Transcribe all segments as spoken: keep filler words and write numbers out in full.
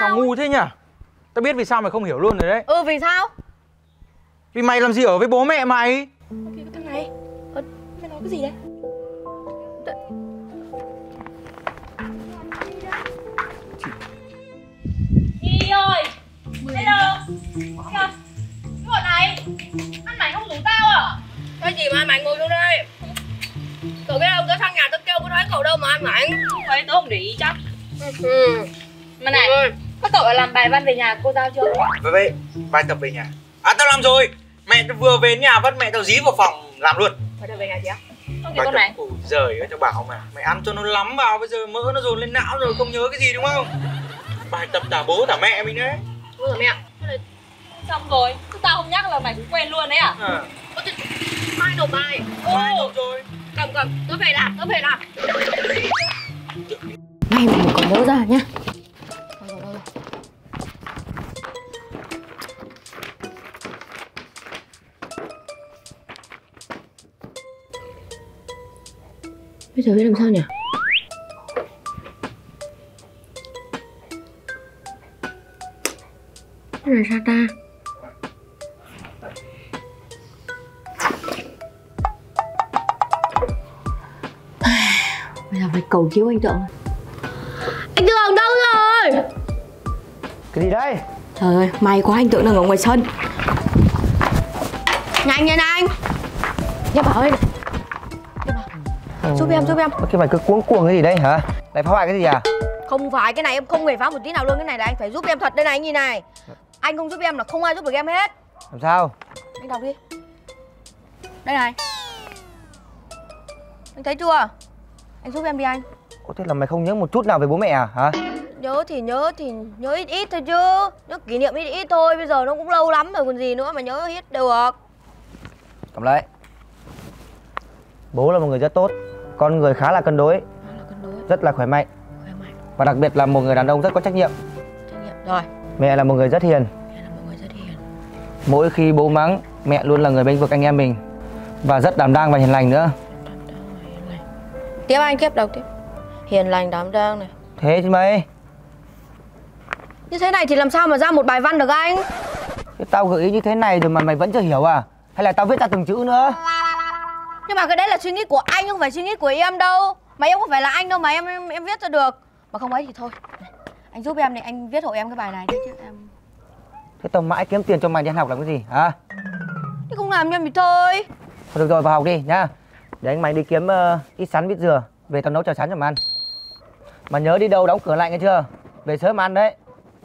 Sao ngu thế nhỉ? Tao biết vì sao mày không hiểu luôn rồi đấy. Ừ, vì sao? Vì mày làm gì ở với bố mẹ mày? Cái thằng này, ờ, mày nói cái gì đấy? Đi ơi! Hello! Kìa! Cái bọn này! Ăn mày không rủ tao à? Cái gì mà ăn mảnh ngồi xuống đây? Cậu biết không, tớ sang nhà tớ kêu có thấy cậu đâu mà ăn mảnh. Vậy tớ không để ý chắc. Ừ. Mà này, các cậu đã làm bài văn về nhà cô giao chưa? Vậy vậy, bài tập về nhà. À tao làm rồi. Mẹ tao vừa về nhà bắt mẹ tao dí vào phòng làm luôn. Bài tập về nhà chị á? Không thì Bài con tập, này. ôi giời ơi, tao bảo mà, mày ăn cho nó lắm vào, bây giờ mỡ nó dồn lên não rồi không nhớ cái gì đúng không? Bài tập tả bố tả mẹ mình đấy. Bố rồi mẹ. Xong rồi, chứ tao không nhắc là mày cũng quên luôn đấy à? À. Mai nộp bài. Mai nộp rồi. Cầm cầm, tớ về làm, tớ về làm. May mà mình còn nhớ ra nhá. Đâu rồi, đâu rồi. Bây giờ biết làm sao nhỉ? Cái này sao ta? Bây giờ phải cầu cứu anh Tượng. Anh Tượng đâu rồi? Cái gì đây? Trời ơi, may quá anh Tượng đang ở ngoài sân. Nhanh nhanh anh. Nhá Bảo ơi. Nhá Bảo. Giúp em, giúp em. Cái mày cứ cuống cuồng cái gì đây hả? Lại phá hoại cái gì à? Không phải, cái này em không hề phá một tí nào luôn. Cái này là anh phải giúp em thật đây này, anh nhìn này. Anh không giúp em là không ai giúp được em hết. Làm sao? Anh đọc đi. Đây này. Anh thấy chưa? Anh giúp em đi anh. Có thế là mày không nhớ một chút nào về bố mẹ à hả? Nhớ thì nhớ thì nhớ ít ít thôi chứ. Nhớ kỷ niệm ít ít thôi. Bây giờ nó cũng lâu lắm rồi còn gì nữa mà nhớ hết được. Cầm lấy. Bố là một người rất tốt, con người khá là cân đối, Là cân đối. rất là khỏe mạnh. Khỏe mạnh. Và đặc biệt là một người đàn ông rất có trách nhiệm. Trách nhiệm. Rồi. Mẹ là một người rất hiền. Mẹ là một người rất hiền. Mỗi khi bố mắng, mẹ luôn là người bênh vực anh em mình. Và rất đảm đang và hiền lành nữa. Tiếp anh, tiếp đọc tiếp. Hiền lành đảm đang này. Thế chứ mày. Như thế này thì làm sao mà ra một bài văn được anh? Thế tao gợi ý như thế này rồi mà mày vẫn chưa hiểu à? Hay là tao viết ra từng chữ nữa? Nhưng mà cái đấy là suy nghĩ của anh, không phải suy nghĩ của em đâu. Mà em không phải là anh đâu mà em em, em viết ra được. Mà không ấy thì thôi. Anh giúp em đi, anh viết hộ em cái bài này đi chứ em. Thế tao mãi kiếm tiền cho mày đi ăn học làm cái gì hả? Thế không làm cho em thì thôi. Thôi được rồi, vào học đi nhá. Để anh mày đi kiếm uh, ít sắn ít dừa. Về tao nấu cháo sắn cho mày ăn. Mà nhớ đi đâu đóng cửa lại nghe chưa? Về sớm mà ăn đấy.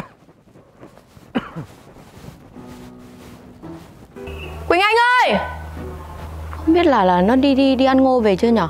Quỳnh Anh ơi! Không biết là là nó đi đi đi ăn ngô về chưa nhở?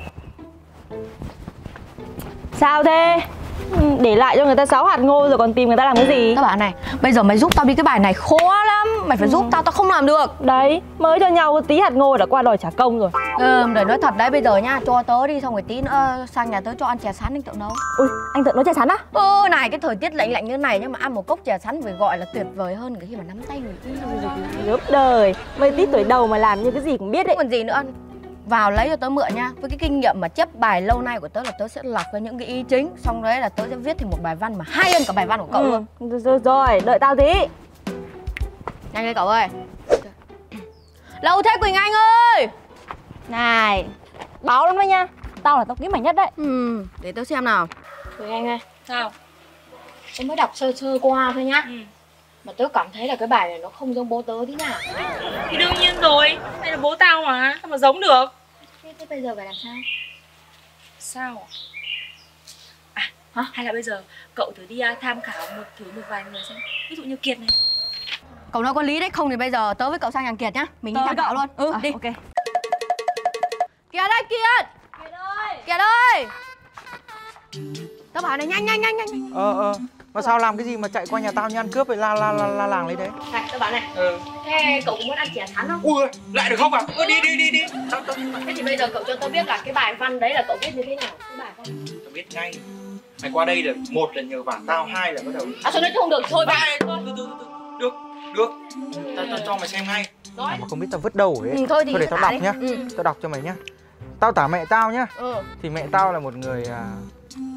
Sao thế? Để lại cho người ta sáu hạt ngô rồi còn tìm người ta làm cái gì? Tao bảo này, bây giờ mày giúp tao đi cái bài này khó lắm. Mày phải ừ. giúp tao, tao không làm được. Đấy, mới cho nhau tí hạt ngô đã qua đòi trả công rồi. Ừ, để nói thật đấy, bây giờ nhá, cho tớ đi xong rồi tí nữa sang nhà tớ cho ăn chè sắn anh Tượng nấu. Ui, anh Tượng nấu chè sắn á? Ừ, này, cái thời tiết lạnh lạnh như này nhưng mà ăn một cốc chè sắn phải gọi là tuyệt vời hơn cái khi mà nắm tay người yêu. Lớp đời, mấy tí tuổi đầu mà làm như cái gì cũng biết đấy. Còn gì nữa. Vào lấy cho tớ mượn nha. Với cái kinh nghiệm mà chép bài lâu nay của tớ là tớ sẽ lọc ra những cái ý chính. Xong đấy là tớ sẽ viết thành một bài văn mà hay hơn cả bài văn của cậu ừ. luôn. Rồi, rồi, đợi tao tí. Nhanh lên cậu ơi. Lâu thế Quỳnh Anh ơi. Này, báo lắm đấy nha. Tao là tao kiếm mày nhất đấy. Ừ, để tớ xem nào. Quỳnh Anh ơi. Sao? Tớ mới đọc sơ sơ qua thôi nhá. Ừ. Mà tớ cảm thấy là cái bài này nó không giống bố tớ tí nào. Thì đương nhiên rồi, đây là bố tao mà, sao mà giống được. Thế, thế bây giờ phải làm sao? Sao? À, hả? Hay là bây giờ cậu thử đi uh, tham khảo một thử một vài người xem. Ví dụ như Kiệt này. Cậu nói có lý đấy, không thì bây giờ tớ với cậu sang nhà Kiệt nhá. Mình đi tham khảo luôn. Ừ, à, đi. Ok. Kiệt ơi, Kiệt. Kiệt ơi. Kiệt ơi. Tớ bảo này, nhanh nhanh nhanh nhanh. Ờ ờ. Mà sao làm cái gì mà chạy qua nhà tao như ăn cướp vậy, la la la, la làng lấy đấy? Này, tớ bảo này. Ừ. Thế cậu có muốn ăn chè sắn không? Ui, lại được không à? Ừ, đi đi đi đi. Tao, tao... Thế thì bây giờ cậu cho tớ biết là cái bài văn đấy là cậu viết như thế nào? Cái bài văn. Tao biết ngay. Mày qua đây là một là nhờ vả tao, hai là bắt đầu. À sao nói không được thôi ba. Từ từ từ từ. Được, được. Tao tao cho mày xem ngay. Rồi. À, mà không biết tao vứt đâu ấy. Ừ, thôi thì thôi để tao đọc đi. nhá. Ừ. Tao đọc cho mày nhá. Tao tả mẹ tao nhá. Ừ. Thì mẹ tao là một người à,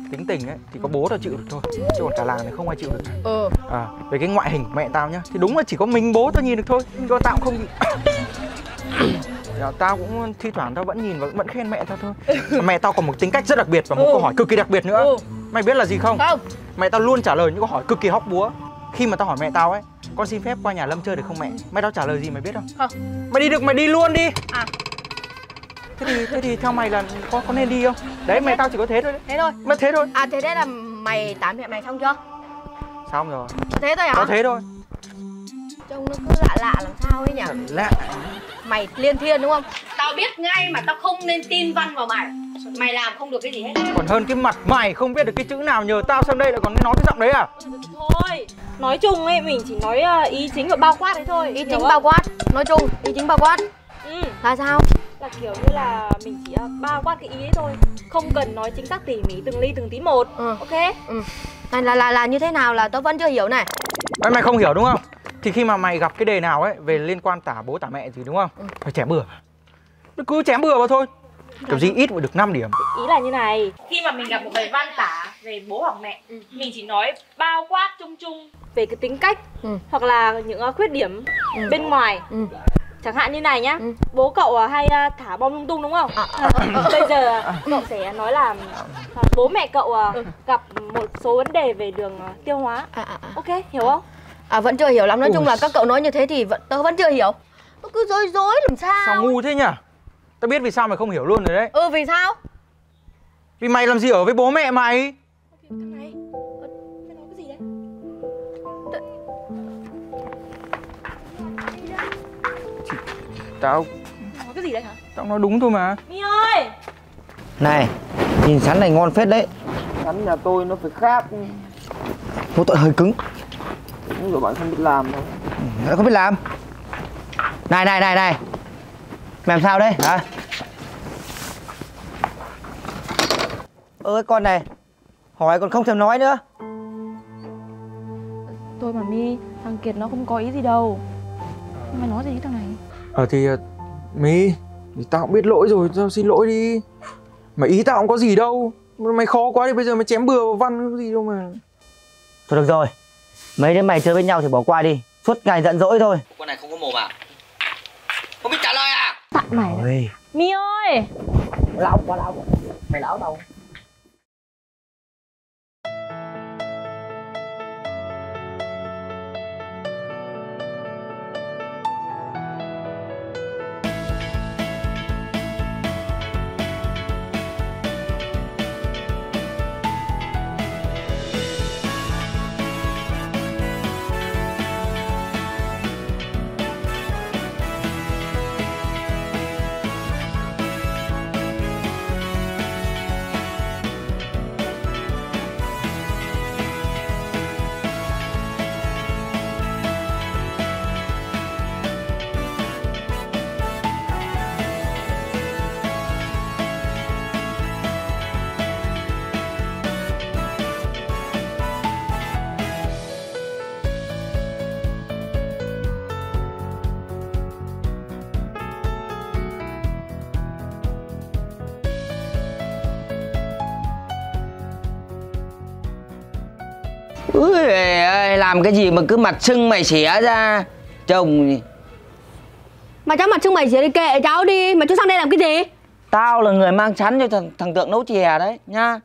tính tình ấy thì có bố tao chịu được thôi, chứ còn cả làng này không ai chịu được. Ừ. À, về cái ngoại hình của mẹ tao nhá thì đúng là chỉ có mình bố tao nhìn được thôi, cho tao cũng không bị. Dạ, tao cũng thi thoảng tao vẫn nhìn và vẫn khen mẹ tao thôi. Mà mẹ tao còn một tính cách rất đặc biệt và một ừ. câu hỏi cực kỳ đặc biệt nữa. Ừ. Mày biết là gì không? Không. Mẹ tao luôn trả lời những câu hỏi cực kỳ hóc búa. Khi mà tao hỏi mẹ tao ấy, con xin phép qua nhà Lâm chơi được không mẹ? Mẹ tao trả lời gì mày biết không? Không. Mày đi được mày đi luôn đi. À. Thế thì thế thì theo mày là có có nên đi không? Đấy, mẹ tao chỉ có thế thôi đấy. Thế thôi. Mà thế thôi. À thế đấy là mày tán mẹ mày xong chưa? Xong rồi. Thế thôi hả? Có thế thôi. Trông nó cứ lạ lạ làm sao ấy nhỉ? Lạ. Mày liên thiên đúng không? Tao biết ngay mà tao không nên tin văn vào mày. Mày làm không được cái gì hết. Còn hơn cái mặt mày không biết được cái chữ nào, nhờ tao sang đây lại còn nói cái giọng đấy à? Thôi, nói chung ấy mình chỉ nói ý chính và bao quát đấy thôi. Ý chính bao quát. Nói chung, ý chính bao quát. Ừ. Là sao? Là kiểu như là mình chỉ bao quát cái ý ấy thôi, không cần nói chính xác tỉ mỉ từng ly từng tí một. Ừ. Ok. Ừ. Này là là là như thế nào là tao vẫn chưa hiểu này. Mày mày không hiểu đúng không? Thì khi mà mày gặp cái đề nào ấy về liên quan tả bố tả mẹ thì đúng không? Ừ. Phải chém bừa. Nó cứ chém bừa vào thôi. Kiểu gì ít cũng được năm điểm. Ý là như này, khi mà mình gặp một bài văn tả về bố hoặc mẹ, ừ. mình chỉ nói bao quát chung chung về cái tính cách, ừ. hoặc là những khuyết điểm ừ. bên ngoài. Ừ. Chẳng hạn như này nhá, ừ. bố cậu hay thả bom lung tung đúng không? À, à, à, à. Bây giờ cậu sẽ nói là bố mẹ cậu ừ. gặp một số vấn đề về đường tiêu hóa. À, à, à. Ok, hiểu không? À vẫn chưa hiểu lắm, nói Ủa. chung là các cậu nói như thế thì vẫn, tớ vẫn chưa hiểu. Nó cứ rối rối làm sao. Sao ngu thế nhỉ? Tao biết vì sao mày không hiểu luôn rồi đấy. Ừ, vì sao? Vì mày làm gì ở với bố mẹ mày? Thằng này, mày nói cái gì đấy? Chị... Tao... Nói cái gì đấy hả? Tao nói đúng thôi mà. Mi ơi! Này, nhìn sắn này ngon phết đấy. Sắn nhà tôi nó phải khác. Mỗi tội hơi cứng. Nhưng rồi bạn không biết làm đâu. Ừ, không biết làm. Này này này này, mày làm sao đây hả? Ơi con này, hỏi còn không thèm nói nữa. Thôi mà Mi, thằng Kiệt nó không có ý gì đâu. Mày nói gì với thằng này? Ờ thì Mi, thì tao cũng biết lỗi rồi, tao xin lỗi đi. Mà ý tao cũng có gì đâu. Mày khó quá thì bây giờ mày chém bừa vào văn có gì đâu mà. Thôi được rồi, mấy đứa mày chơi với nhau thì bỏ qua đi. Suốt ngày giận dỗi thôi. Con này không có mồm à? Không biết trả lời à? Tại mày. Ôi. Mi ơi! Lão quá lão. Mày lão đâu? Ui, làm cái gì mà cứ mặt sưng mày xỉa ra. Chồng. Mà cháu mặt sưng mày xỉa đi kệ cháu đi. Mà chú sang đây làm cái gì? Tao là người mang chắn cho thằng, thằng Tượng nấu chè đấy nha.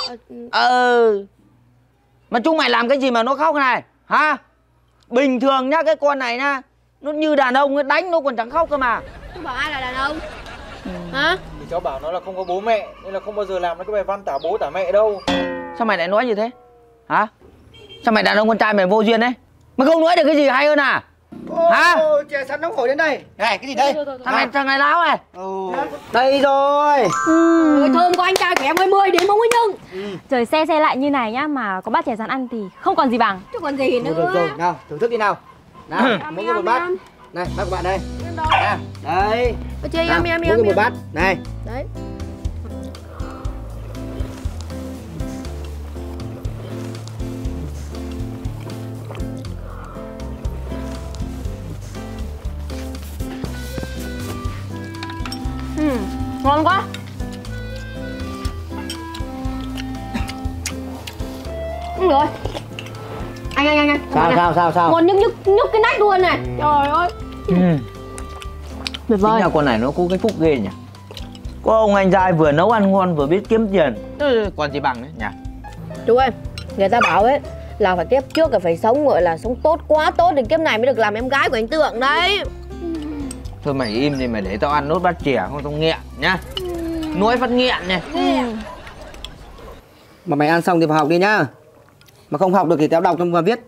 Ờ ừ. Mà chúng mày làm cái gì mà nó khóc này hả? Bình thường nhá, cái con này nhá, nó như đàn ông ấy, đánh nó còn chẳng khóc cơ mà. Chú bảo ai là đàn ông? Ừ. Hả? Thì cháu bảo nó là không có bố mẹ nên là không bao giờ làm cái bài văn tả bố tả mẹ đâu. Sao mày lại nói như thế hả? Sao mày đàn ông con trai mày vô duyên đấy? Mày không nói được cái gì hay hơn à? Ô, hả? chè sắn nóng hổi đến đây. Này, cái gì đây? Thằng này, thằng này láo này. Ừ. Đây rồi. Ừ. Thơm của anh trai của em ơi, mười đến không ấy nhưng. Ừ. Trời xe xe lại như này nhá, mà có bát chè rán ăn thì không còn gì bằng. Chứ còn gì nữa. Được rồi, nào, thưởng thức đi nào. Nào, mỗi người một bát. Này, bác của bạn đây. Nào, đây. Chơi em em em. Mỗi người một bát. Này. Đấy. Ừ, ngon quá. ăn rồi. Anh anh anh anh. Sao sao sao sao? Ngon nhức nhức nhức cái nách luôn này. Trời ơi. Ừ. Tuyệt vời. Chính là con này nó có cái phúc ghê nhỉ. Có ông anh trai vừa nấu ăn ngon vừa biết kiếm tiền. Ừ, còn gì bằng đấy nhỉ. Chú ơi, người ta bảo ấy là phải kiếp trước là phải sống gọi là sống tốt quá tốt thì kiếp này mới được làm em gái của anh Tượng đấy. Thôi mày im đi, mày để tao ăn nốt bát chè không tao nghẹn nhá. Nuôi phát nghẹn này. Mà mày ăn xong thì vào học đi nhá. Mà không học được thì tao đọc trong và viết.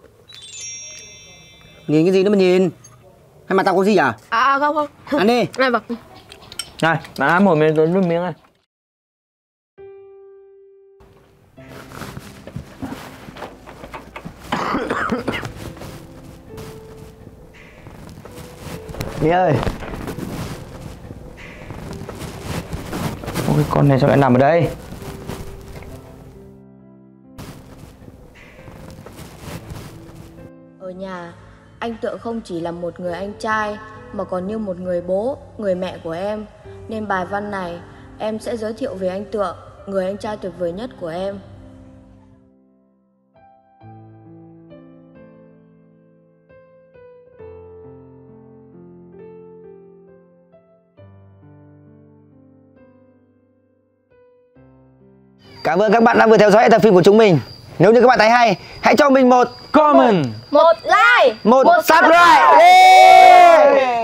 Nhìn cái gì nữa mà nhìn? Hay mà tao có gì à? À không không. Ăn đi. Này vâng. Này, mày ăn một miếng tôi nước miếng này. Mỹ ơi. Ôi con này sao lại nằm ở đây? Ở nhà, anh Tượng không chỉ là một người anh trai mà còn như một người bố, người mẹ của em. Nên bài văn này em sẽ giới thiệu về anh Tượng, người anh trai tuyệt vời nhất của em. Cảm ơn các bạn đã vừa theo dõi tập phim của chúng mình. Nếu như các bạn thấy hay, hãy cho mình một Comment, Một like, một subscribe. Yeah!